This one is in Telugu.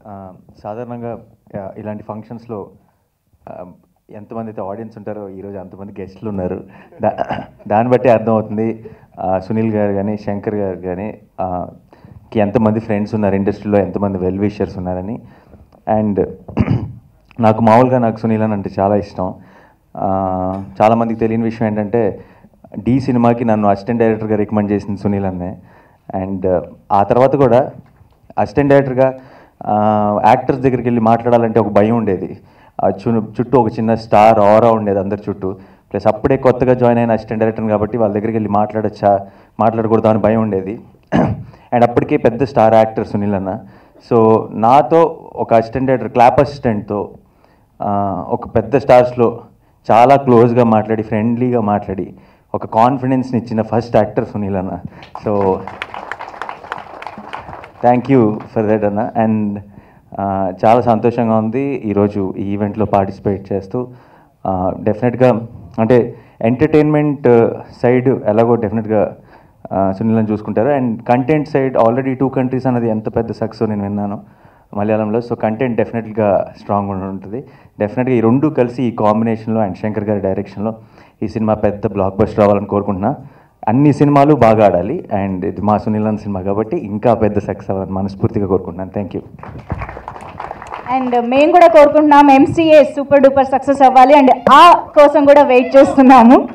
సాధారణంగా ఇలాంటి ఫంక్షన్స్లో ఎంతమంది అయితే ఆడియన్స్ ఉంటారో ఈరోజు అంతమంది గెస్ట్లు ఉన్నారు. దాన్ని బట్టి అర్థమవుతుంది సునీల్ గారు కానీ శంకర్ గారు కానీ ఎంతమంది ఫ్రెండ్స్ ఉన్నారు, ఇండస్ట్రీలో ఎంతమంది వెల్ విషర్స్ ఉన్నారని. అండ్ నాకు సునీల్ అని అంటే చాలా ఇష్టం. చాలామందికి తెలియని విషయం ఏంటంటే డి సినిమాకి నన్ను అసిస్టెంట్ డైరెక్టర్గా రికమెండ్ చేసింది సునీల్ అన్నే. అండ్ ఆ తర్వాత కూడా అసిస్టెంట్ డైరెక్టర్గా యాక్టర్స్ దగ్గరికి వెళ్ళి మాట్లాడాలంటే ఒక భయం ఉండేది. చుట్టూ ఒక చిన్న స్టార్ ఆరా ఉండేది అందరి చుట్టూ. ప్లస్ అప్పుడే కొత్తగా జాయిన్ అయిన అసిస్టెంట్ డైరెక్టర్ కాబట్టి వాళ్ళ దగ్గరికి వెళ్ళి మాట్లాడకూడదు అని భయం ఉండేది. అండ్ అప్పటికే పెద్ద స్టార్ యాక్టర్ సునీల్ అన్న. సో నాతో ఒక అసిస్టెంట్ డైరెక్టర్ క్లాప్ అసిస్టెంట్తో ఒక పెద్ద స్టార్స్లో చాలా క్లోజ్గా మాట్లాడి ఫ్రెండ్లీగా మాట్లాడి ఒక కాన్ఫిడెన్స్ని ఇచ్చిన ఫస్ట్ యాక్టర్ సునీల్ అన్న. So thank you for that అన్న. అండ్ చాలా సంతోషంగా ఉంది ఈరోజు ఈ ఈవెంట్లో పార్టిసిపేట్ చేస్తూ. డెఫినెట్గా అంటే ఎంటర్టైన్మెంట్ సైడ్ ఎలాగో డెఫినెట్గా సునీల్ అని చూసుకుంటారు. And content side already 2 countries అనేది ఎంత పెద్ద సక్సెస్ నేను విన్నాను మలయాళంలో. సో కంటెంట్ డెఫినెట్గా స్ట్రాంగ్ ఉంటుంది. డెఫినెట్గా ఈ రెండు కలిసి ఈ కాంబినేషన్లో అండ్ శంకర్ గారి డైరెక్షన్లో ఈ సినిమా పెద్ద బ్లాక్ బస్టర్ రావాలని కోరుకుంటున్నా. అన్ని సినిమాలు బాగా ఆడాలి. అండ్ ఇది మా సునీల్ అన్న సినిమా కాబట్టి ఇంకా పెద్ద సక్సెస్ అవ్వాలని మనస్ఫూర్తిగా కోరుకుంటున్నాను. Thank you. అండ్ మేము కూడా కోరుకుంటున్నాం ఎంసీఏ సూపర్ డూపర్ సక్సెస్ అవ్వాలి. అండ్ ఆ కోసం కూడా వెయిట్ చేస్తున్నాము.